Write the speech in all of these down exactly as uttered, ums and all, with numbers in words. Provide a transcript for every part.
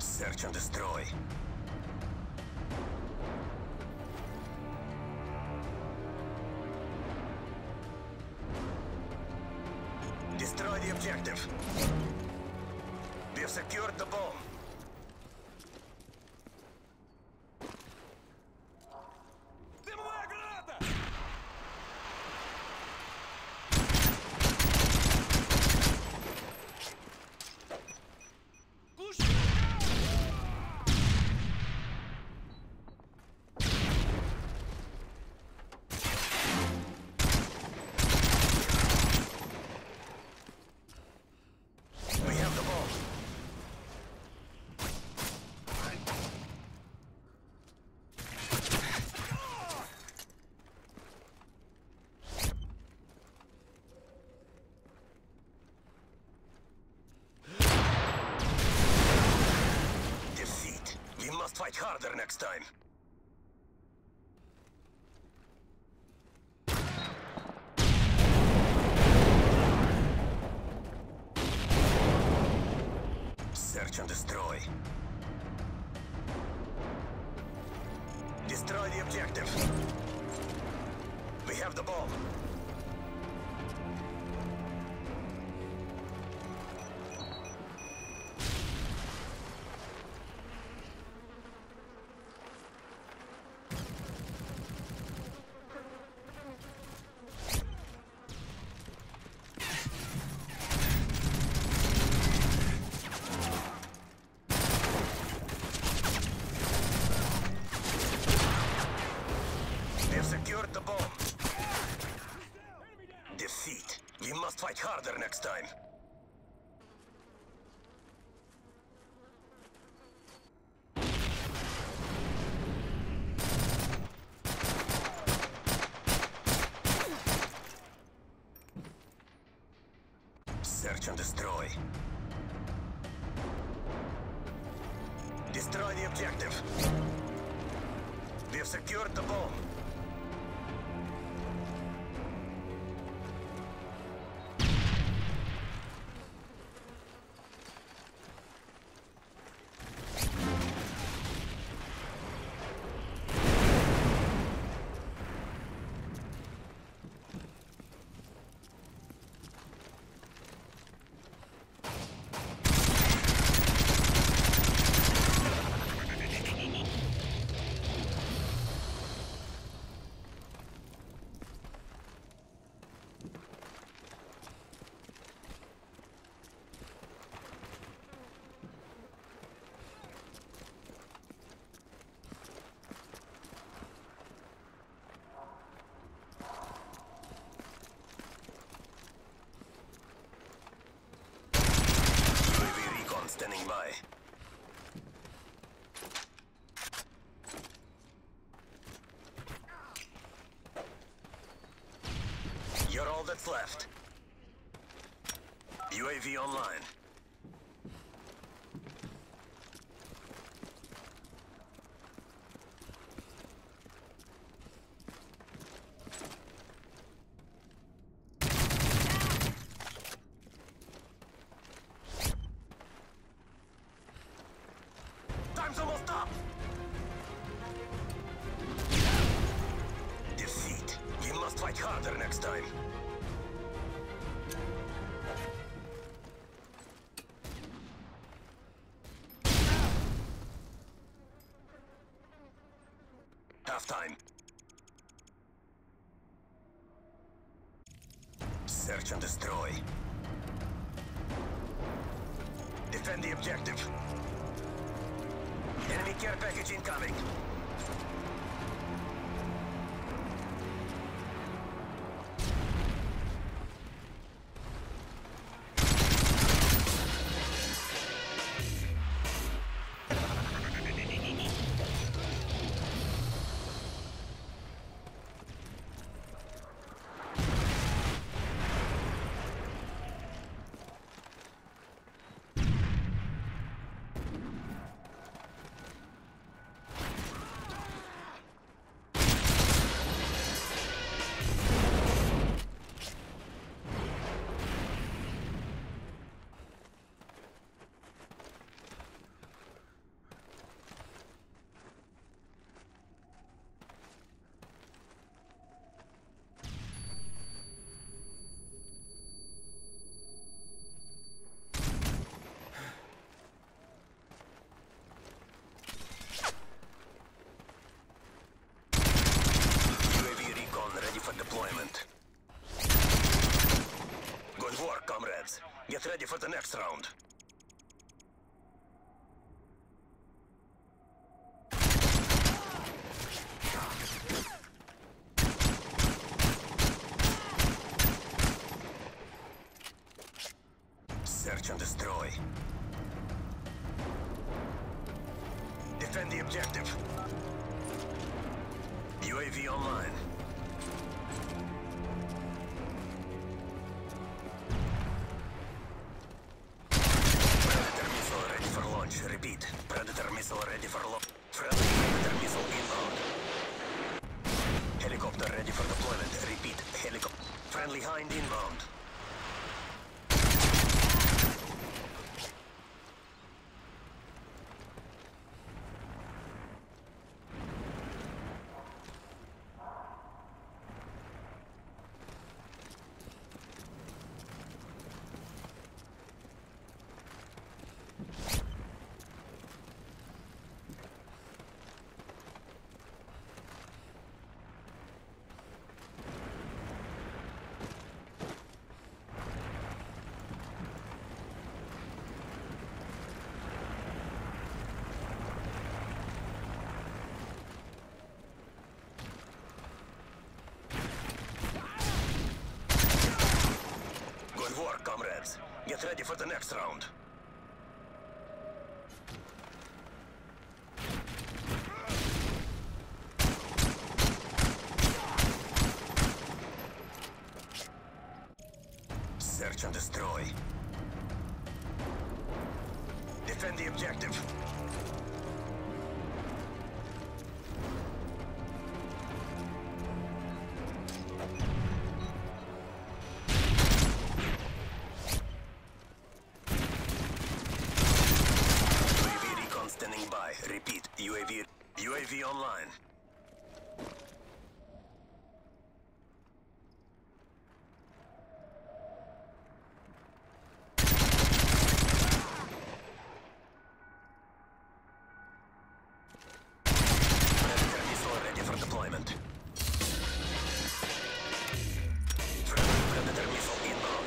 Search and destroy. Destroy the objective. We have secured the bomb. Дымовая граната! We have the bomb. Defeat. We must fight harder next time. Search and destroy. Destroy the objective. We have the bomb. We have secured the bomb. Defeat. We must fight harder next time. Search and destroy. Destroy the objective. We have secured the bomb. U A V recon standing by. You're all that's left. U A V online. Time's almost up! Defeat. We must fight harder next time. Half time. Search and destroy. Defend the objective. Enemy care package incoming. Get ready for the next round. Search and destroy. Defend the objective. U A V online. Predator missile ready for launch. Repeat. Predator missile ready for launch. Friendly Predator missile inbound. Helicopter ready for deployment. Repeat. Helicopter. Friendly Hind inbound. Good work, comrades. Get ready for the next round. Search and destroy. Defend the objective. Standing by. Repeat. U A V. U A V online. Predator missile ready for deployment. Friendly Predator missile inbound.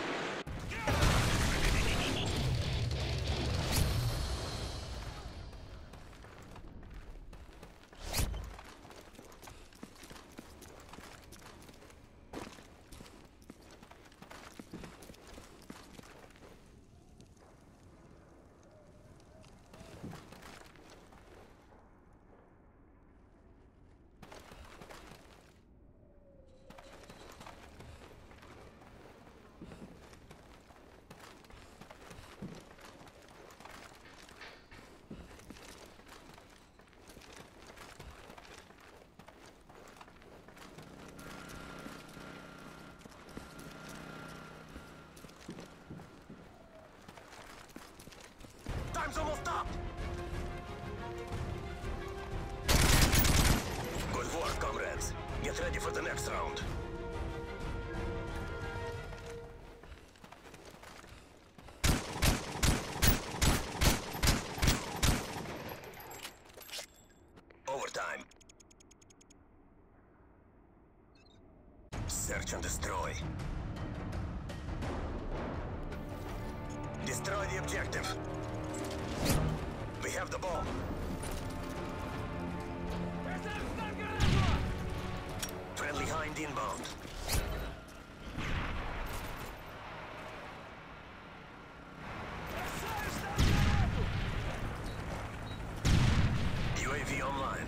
Time's almost up! Good work, comrades. Get ready for the next round. Overtime. Search and destroy. Destroy the objective. We have the bomb. Friendly Hind inbound. U A V online.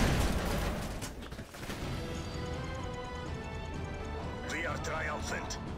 We are triumphant.